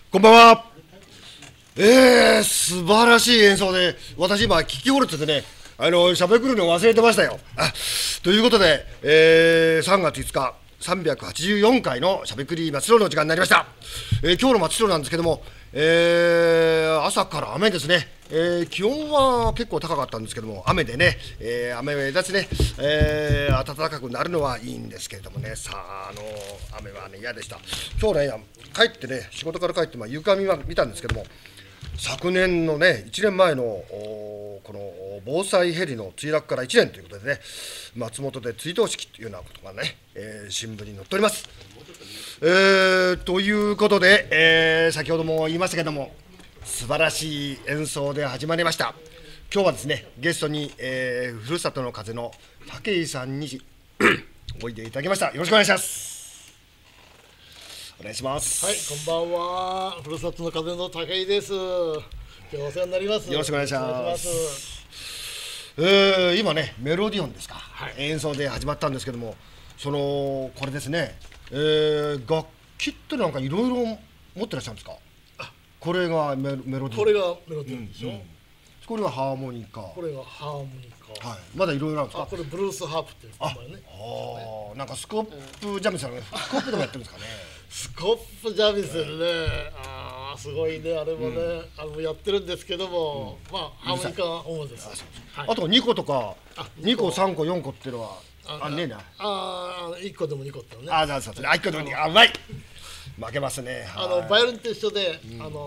こんばんは。素晴らしい演奏で、私今聞き折れててね、喋るの忘れてましたよ。ということで、3月5日、384回のしゃべくり松代の時間になりました。今日の松代なんですけども、朝から雨ですね。気温は結構高かったんですけども、雨でね、雨目立つね、暖かくなるのはいいんですけれどもね、さあ、雨はね、嫌でした。今日ね、帰ってね、仕事から帰って、床見たんですけども、昨年のね、1年前のこの防災ヘリの墜落から1年ということでね、松本で追悼式というようなことがね、新聞に載っております。ということで、先ほども言いましたけども、素晴らしい演奏で始まりました。今日はですね、ゲストに、ふるさとの風の武井さんにおいでいただきました。よろしくお願いします。お願いします。 はい、こんばんは。ふるさとの風の武井です。今日はお世話になります。 よろしくお願いします。今ね、メロディオンですか、はい、演奏で始まったんですけども、これですね、楽器ってなんかいろいろ持ってらっしゃるんですか。これがメロディオン。 これがメロディオンでしょ。 これがハーモニカ。 これがハーモニカ。 はい。まだいろいろあるんですか。 これブルースハープっていう名前ね。 なんかスコップジャミさんがスコップでもやってるんですかね。 スコップジャミセルね。すごいね、あれもね、やってるんですけども、ハーモニカが主です。 あと2個とか、2個3個4個っていうのはねえな。 1個でも2個ってのね。 そうですね。1個でも2個。うまい。負けますね。 バイオリンと一緒で、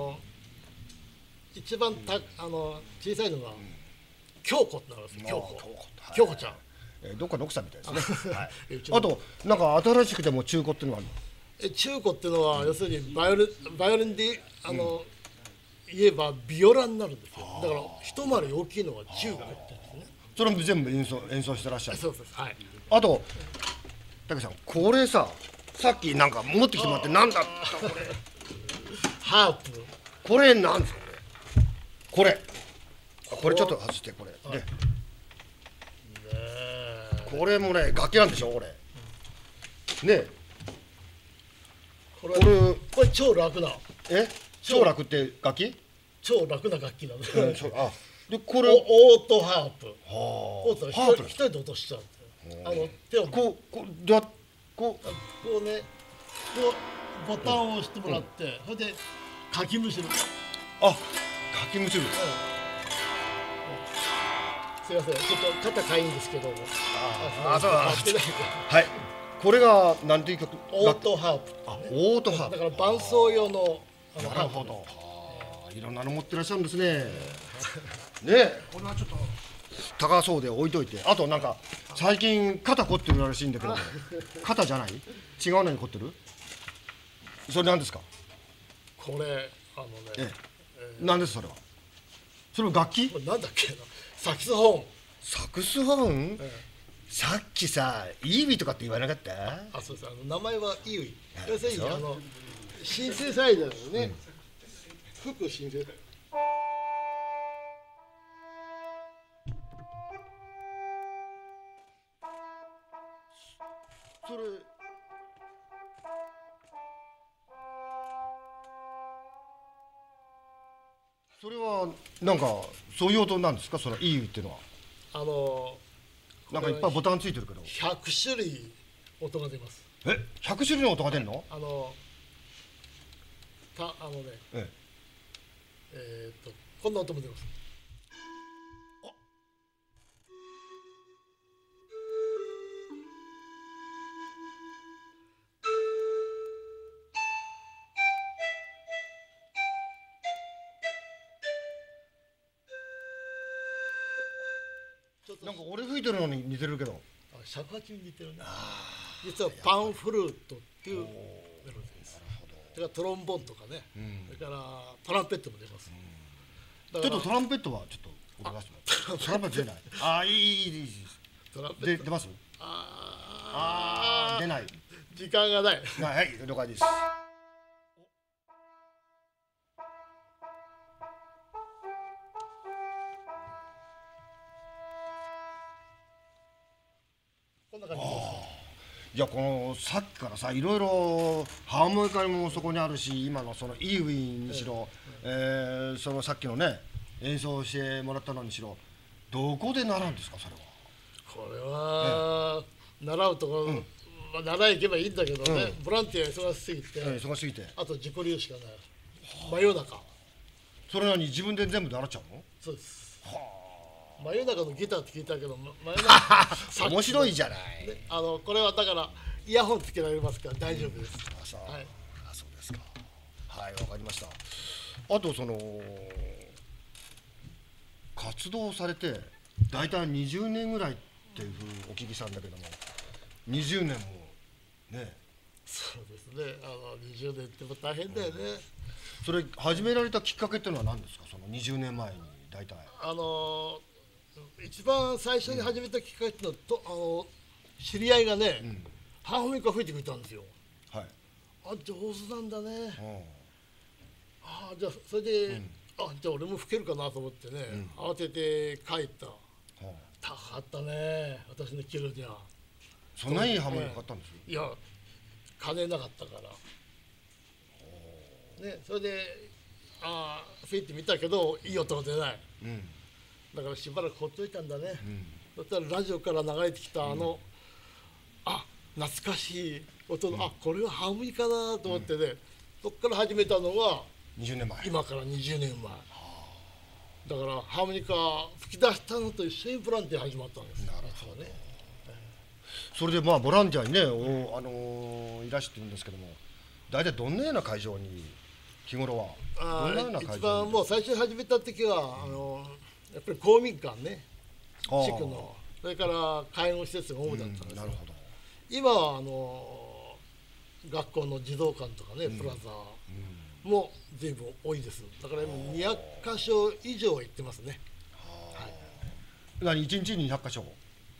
一番小さいのが京子ってなるんですよ。京子ちゃん。 どっかの奥さんみたいですね。あとなんか新しくても中古っていうのがあるの。 中古っていうのは要するにバイオリンで言えばビオラになるんですよ。だから一回り大きいのが中古って言うんですね。 それも全部演奏してらっしゃる。 そうです。はい。あと武さん、これさっきなんか持ってきてもらって、なんだったこれ。 ハープ。 これなんですかね。これちょっと外してこれ。でこれもね楽器なんでしょこれ。ね。 これ超楽な。 超楽って楽器？ 超楽な楽器なんです。 でこれオートハープ。 ハープ一人で落としちゃう。手をこうね、ボタンを押してもらって、それでかきむしる。 かきむしる。 すいません、ちょっと肩かいんですけども。 そうだ。はい。これがなんていう曲？ オートハープ。 オートハープ。 だから伴奏用の。 なるほど。いろんなの持ってらっしゃるんですね。ね、これはちょっと高そうで置いといて。あとなんか最近肩凝ってるらしいんだけど、肩じゃない？違うのに凝ってる？それなんですか？ これなんですそれは？それ楽器？ なんだっけな。サクスフォン。 サクスフォン？さっきさ、イービーとかって言わなかった？ そうです。名前はイービー。要するにシンセサイザーですね。吹くシンセサイザー。 それはなんかそういう音なんですか？そのイービーっていうのは。なんかいっぱいボタンついてるけど。 100種類音が出ます。 100種類の音が出るの？ こんな音も出ます。 なんか俺吹いてるのに似てるけど。 尺八に似てるね。実はパンフルートっていうメロディーです。それからトロンボーンとかね、それからトランペットも出ます。 ちょっとトランペットはちょっと俺出してもらって。トランペット出ない。いい。出ます？出ない。 時間がない。 はい、了解です。 じゃあこのさっきからさいろいろハーモニカもそこにあるし、今のそのイーウィンにしろ、そのさっきのね演奏してもらったのにしろ、どこで習うんですかそれは。 これは、習うところ、まあ、習い行けばいいんだけどね、ボランティア忙しすぎて、 忙しすぎて。 あと自己流しかない。真夜中。 それなに自分で全部習っちゃうの？ そうです。真夜中のギターって聞いたけど、真夜中面白いじゃない。 これはだからイヤホンつけられますから大丈夫です。 はい、そうですか。はい、わかりました。あとその活動されてだいたい20年ぐらいっていうふうにお聞きしたんだけども、20年もね。 そうですね。20年っても大変だよね。 それ始められたきっかけっていうのは何ですか？その20年前に大体。 一番最初に始めたきっかけっていうのは知り合いがね、ハーモニカ吹いてくれたんですよ。 はい。 上手なんだね。じゃあそれで、じゃあ俺も吹けるかなと思ってね、慌てて帰った。高かったね、私のキルには。 そんなにいいハーモニカ買ったんですよ。 いや、金なかったから。ね、それで吹いてみたけどいい音が出ない。だからしばらくほっといたんだね。そしたらラジオから流れてきた懐かしい音の、これはハーモニカだと思ってね、そこから始めたのが 20年前。 今から20年前。だからハーモニカ吹き出したのと一緒にボランティア始まったんです。 なるほどね。それでまあボランティアにねいらしてるんですけども、大体どんなような会場に日頃はどんなような会場に？ 一番もう最初に始めた時はやっぱり公民館ね、地区の、それから介護施設が主だったんですよ。 なるほど。 今は学校の児童館とかね、プラザも随分多いです。だから今200箇所以上行ってますね。 何1日に200箇所？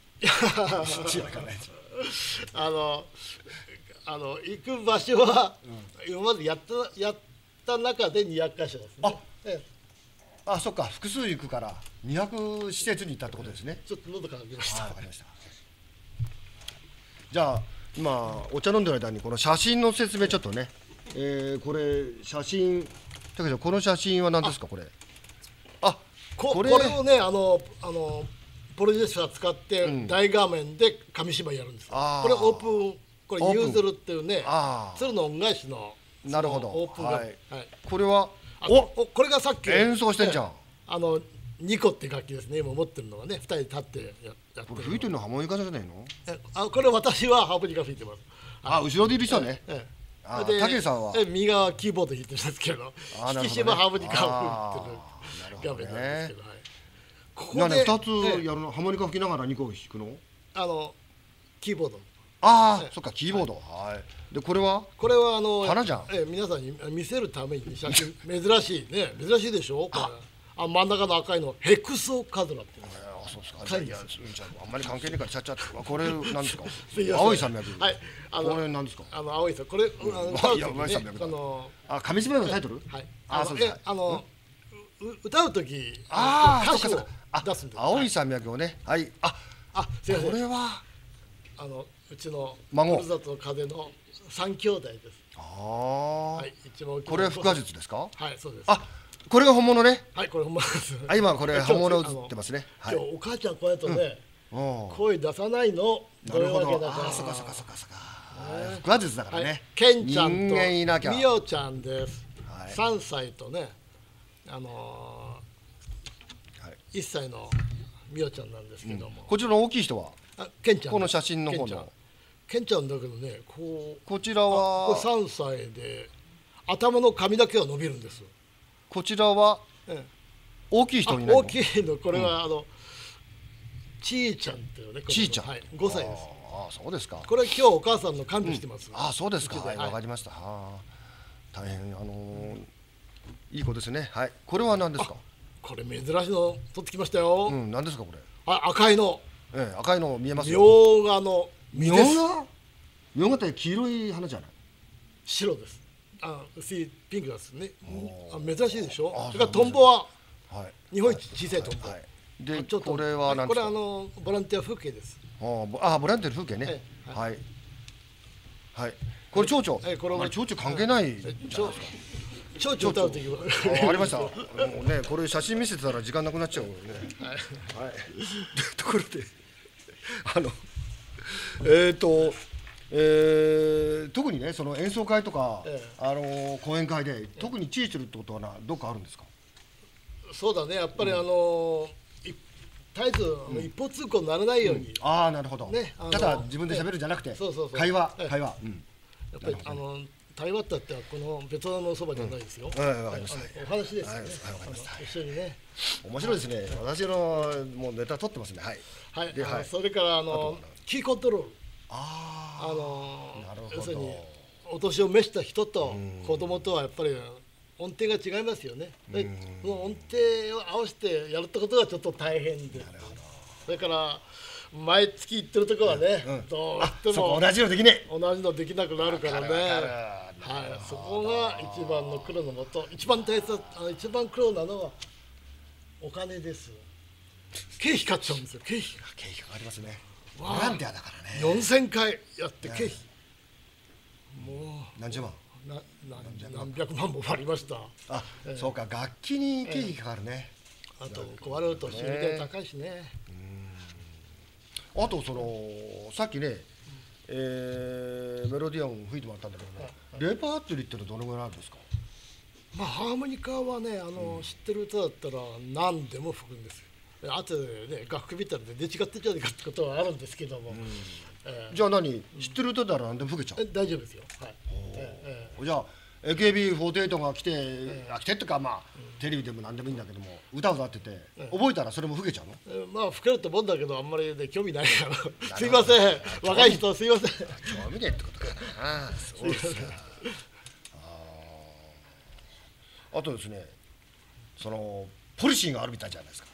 行く場所は今までやった中で200箇所ですね。 そっか、複数行くから200施設に行ったってことですね。 ちょっと喉乾きました。 わかりました。じゃあ今お茶飲んでる間にこの写真の説明ちょっとね、これ写真だけど、この写真は何ですかこれ？ これをねプロジェクター使って大画面で紙芝居やるんです。これオープン、これユーズルっていうね、鶴の恩返しのなるほどオープン画面。 これはこれがさっき演奏してんじゃん。 ニコって楽器ですね。今持ってるのがね、2人で立ってやってる。 これ吹いてるのハーモニカじゃないの？ これ私はハーモニカ吹いてます。 後ろでいる人ね。武さんは右側キーボード弾いてるんですけど、引き島ハーモニカを吹いてる画面なんですけど。 ここで2つやるの？ハーモニカ吹きながら2個弾くの？ キーボード。 そっか、キーボード。でこれは花じゃん。 皆さんに見せるために写真珍しいね、珍しいでしょ。真ん中の赤いのヘクソカズラっていう。 そうですか。あんまり関係ないからちゃっちゃって。これなんですか？青い山脈。 はい。 これなんですか？ 青い山脈。これ紙芝居のタイトル？ はい。 そうですか。 歌う時歌詞を出すんです。 青い山脈をね。はい。 すいません。 これはうちの孫。 ふるさとの風の3兄弟です。はい。一番大きい。 これは腹話術ですか？ はい、そうです。 これが本物ね。 はい、これ本物です。 今これ本物映ってますね。 今日お母ちゃんこうやってね、声出さないの。 なるほど。そっか。腹話術だからね。 ケンちゃんと人間いなきゃ。 ミオちゃんです。3歳とね、1歳のミオちゃんなんですけども。 こちらの大きい人は？ ケンちゃん。 この写真の方の。 ケンちゃんだけどね、 こちらはこれ3歳で頭の髪だけが伸びるんです。 こちらは大きい人いないの？ 大きいの、これはちーちゃんっていうね。 ちーちゃん。 はい、5歳です。 そうですか。 これ今日お母さんの看病してます。 そうですか。はい、わかりました。大変いい子ですね。はい。これは何ですか？ これ珍しいの取ってきましたよ。 何ですかこれ？ 赤いの。 赤いの見えますよ。 みょうがの実です。 みょうがって黄色い花じゃない？ 白です。薄いピンクですね。珍しいでしょ。それからトンボは日本一小さいトンボ。 でこれは何ですか？ これボランティア風景です。 ボランティア風景ね。はい。 はい。これ蝶々。 これも蝶々関係ない。 蝶々歌うときはありました。もうね、これ写真見せてたら時間なくなっちゃうもんね。はい。ところで、特にね、その演奏会とか、講演会で特に注意するってことはどっかあるんですか？ そうだね、やっぱり絶えず一方通行にならないように、 ああ、なるほど。 ね、 ただ自分で喋るんじゃなくて、会話。やっぱり対話ってこのベトナムのそばじゃないですよ。わかりました。お話ですね。一緒にね。 面白いですね。私のもうネタ取ってますね。はい。 はい。それからキーコントロール。 なるほど。 要するにお年を召した人と子供とはやっぱり音程が違いますよね。その音程を合わせてやるってことがちょっと大変で。それから毎月行ってるところはね、どうしても同じのできねえ。同じのできなくなるからね。はい、そこが一番の苦労のもと、一番一番苦労なのはお金です。経費かかっちゃうんですよ。経費かかりますね。ボランティアだからね。4000回やって経費。 もう何十万。 何百万もありました。 そうか、楽器に経費かかるね。 あと壊れると修理代高いしね。 あとさっきね、メロディアン吹いてもらったんだけどね、レパートリーってのはどのぐらいあるんですか？ まあハーモニカはね、知ってる歌だったら何でも吹くんですよ。あとでね、楽譜見たら出違ってんじゃないかってことはあるんですけども。 じゃあ知ってる歌なら何でも吹けちゃう？ 大丈夫ですよ。はい。 じゃあ AKB48 が来てってか、まあテレビでも何でもいいんだけども、歌を歌ってて覚えたらそれも吹けちゃうの？ まあ吹けると思うんだけど、あんまりね興味ないからすいません、若い人すいません。 興味ねってことかな。そうですか。あとですね、ポリシーがあるみたいじゃないですか。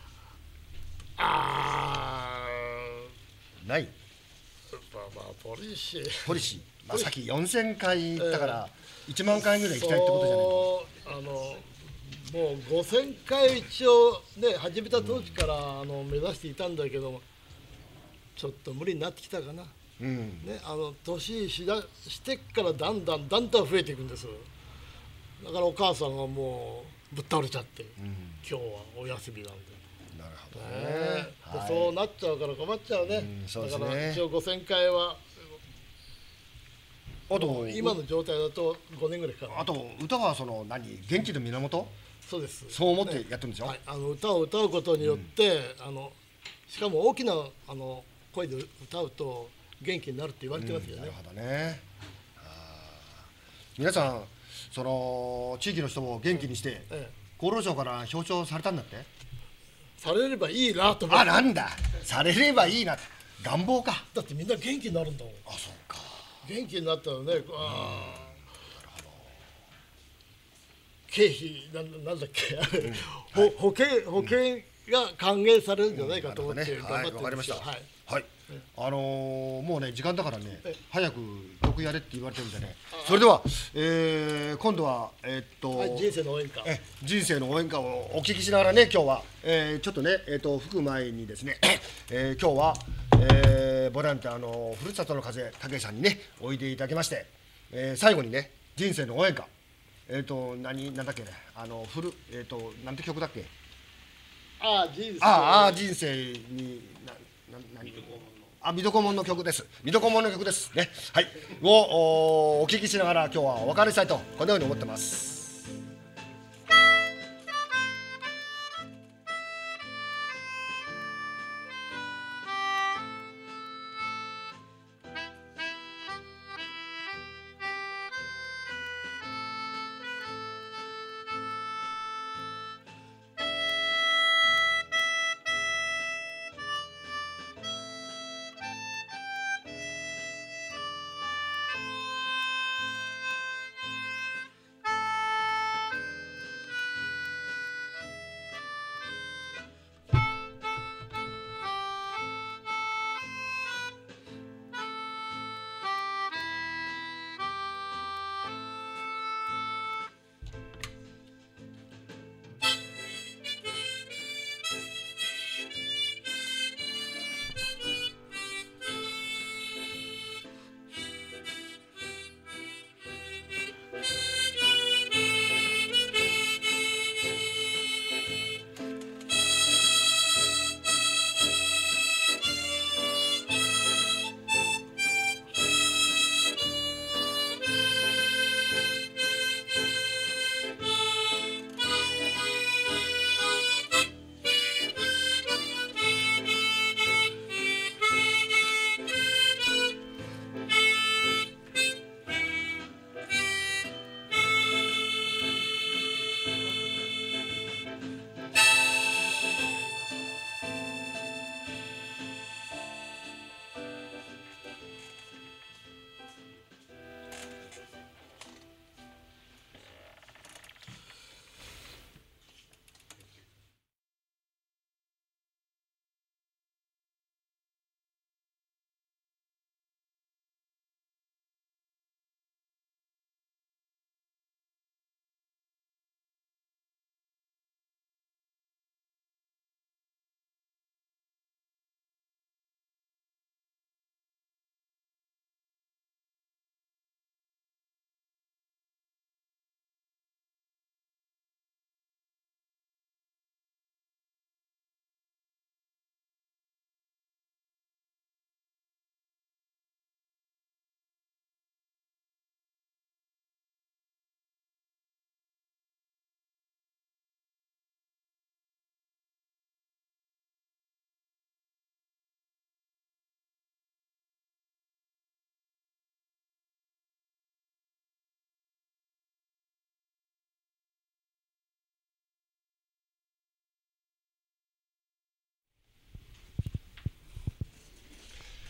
ない？ まあポリシー。 まあさっき4000回行ったから1万回ぐらい行きたいってことじゃないの？ もう5000回一応ね始めた当時から目指していたんだけども、ちょっと無理になってきたかな。ね、年してからだんだん増えていくんです。だからお母さんがもうぶっ倒れちゃって、今日はお休みなんで。 なるほどね。 そうなっちゃうから困っちゃうね。だから一応5000回は今の状態だと5年ぐらいかかる。 あと歌は元気の源？ そうです。 そう思ってやってるんですよ。 歌を歌うことによって、しかも大きな声で歌うと元気になるって言われてますよね。 なるほどね。皆さん地域の人を元気にして厚労省から表彰されたんだって。 されればいいなと思って。 なんだ、されればいいな、願望か。 だってみんな元気になるんだもん。 そうか。 元気になったらね、経費なんだっけ、保険が還元されるんじゃないかと思って頑張ってるんですよ。 はい。もうね時間だからね、早く曲やれって言われてるんでね。それでは今度は人生の応援歌。 人生の応援歌をお聞きしながらね、今日はちょっとね吹く前にですね、今日はボランティアのふるさとの風武さんにねおいでいただきまして、最後にね人生の応援歌なんだっけね、なんて曲だっけ？人生に水戸黄門の曲です。水戸黄門の曲ですね。はい。をお聞きしながら今日はお別れしたいとこのように思ってます。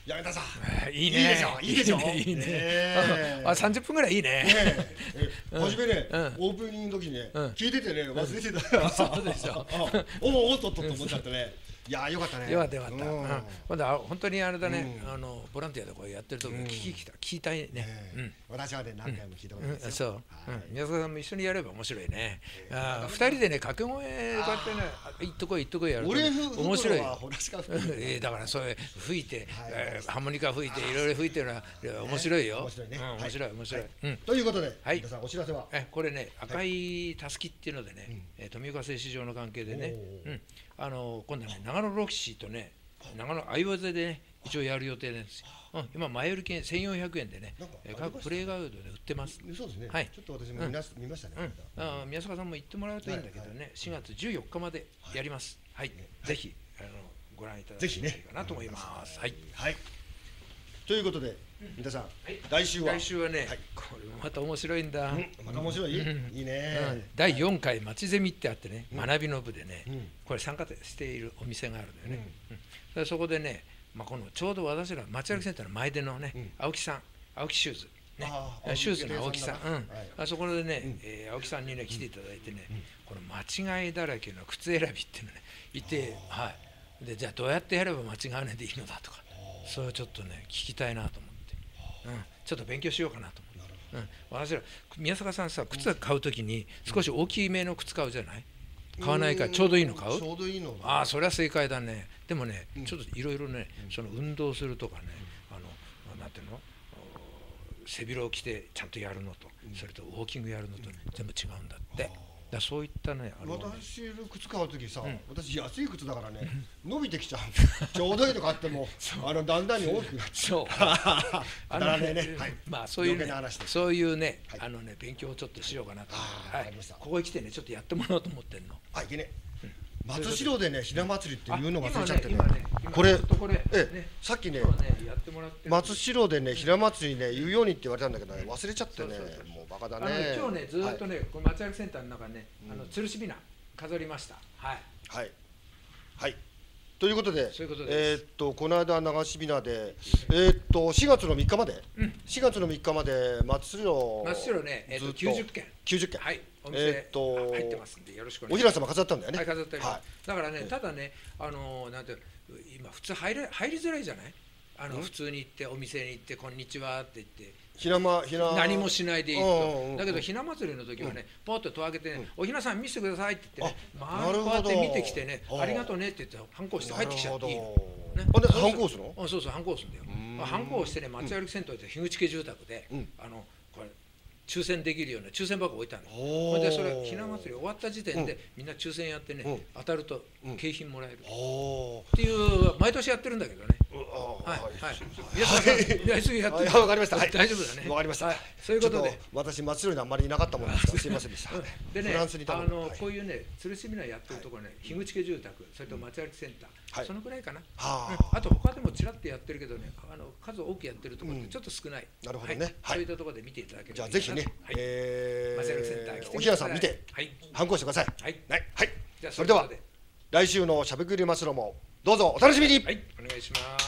柳田さんいいね。 いいでしょいいでしょいいね。 ねあ、30分ぐらいいいね。 初めね、 うんオープニングの時にね、 うん聞いててね、忘れてた。 そうでしょ。 おっとっとっと思っちゃってね。いやーよかったね。 よかったよかった。 うん今度は本当にあれだね。ボランティアでこうやってると聞きたいね。 私はね何回も聞いたことあるんですよ。 そう。宮坂さんも一緒にやれば面白いね。二人でね掛け声こうやってね、行っとこい行っとこいやると俺面白い。 い。 だからそれ吹いてハーモニカ吹いていろいろ吹いてるのは面白いよ。 面白いね。 面白い面白い。 ということで、 はい皆さんお知らせは。 これね赤いたすきっていうのでね、富岡製糸場の関係でね、今度はね長野ロキシーとね長野相葉でね一応やる予定なんですよ。今前売り券1400円でね各プレイガイドで売ってます。 そうですね。 はい。 ちょっと私も見ましたね。 宮坂さんも行ってもらうといいんだけどね、4月14日までやります。はい。ぜひご覧いただきたいかなと思います。はい。 はい。ということで皆さん来週はねこれまた面白いんだ。 また面白い。いいね。 第4回まちゼミってあってね、学びの部でねこれ参加しているお店があるんだよね。そこでね、このちょうど私ら町歩きセンターの前でのね青木さん、青木シューズシューズの青木さん、そこでね青木さんにね来ていただいてね、この間違いだらけの靴選びっていうのねいて、はい。でじゃあどうやってやれば間違わないでいいのだとか、それをちょっとね聞きたいなと思って、ちょっと勉強しようかなと思って。私ら宮坂さんさ、靴買うときに少し大きめの靴買うじゃない？買わないからちょうどいいの買う？ ちょうどいいの。 ああ、それは正解だね。でもね、ちょっといろいろね、その運動するとかね、なんていうの、背広を着てちゃんとやるのと、それとウォーキングやるのと全部違うんだって。だそういったね、 私の靴買うときさ、私安い靴だからね、伸びてきちゃう。ちょうどいいの買っても、だんだんに大きくなっちゃう。 そういうね、勉強をちょっとしようかなと。ここへ来てね、ちょっとやってもらおうと思ってんの。 あ、いけね。松代でね、ひな祭りっていうの忘れちゃってね。これ、さっきね、松代でね、ひな祭りね、言うようにって言われたんだけどね、忘れちゃってね、もうバカだね。 今日ね、ずっとね、この町歩きセンターの中にね、吊るしびな飾りました。はい。 はい。はい。ということで、この間流しびなで、4月の3日まで、4月の3日まで松代ね、90件。 90件。 はい。お店入ってますんでよろしくお願いします。 おひな様飾ったんだよね。 はい、飾ってあります。だからね、ただね、なんて今普通入りづらいじゃない？普通に行ってお店に行ってこんにちはって言って何もしないでいいと。だけどひな祭りの時はね、ポッと戸開けてね、おひなさん見せてくださいって言ってね、周りこうやって見てきてね、ありがとうねって言ってハンコして入ってきちゃっていいの。 ハンコ押すの？ そうそう、ハンコ押すんだよ。ハンコをしてね、町歩きセンターで樋口家住宅でこれ抽選できるような抽選箱置いてあるの。ほんでそれひな祭り終わった時点でみんな抽選やってね、当たると景品もらえるっていう毎年やってるんだけどね。はいはい。皆さんやりすぎやって。 わかりました。 大丈夫だね。 わかりました。 そういうことで私松代にあんまりいなかったもんですからすいませんでした。 でね、こういうね吊るしびなやってるところね、樋口家住宅、それと町歩きセンター、そのくらいかな。あと他でもちらっとやってるけどね、数多くやってるところってちょっと少ない。 なるほどね。 そういったところで見ていただければ。 じゃあぜひね、 町歩きセンター来ておひなさん見てハンコしてください。 はいはい。 じゃあそれでは来週のしゃべくり松代もどうぞお楽しみに。 はい、お願いします。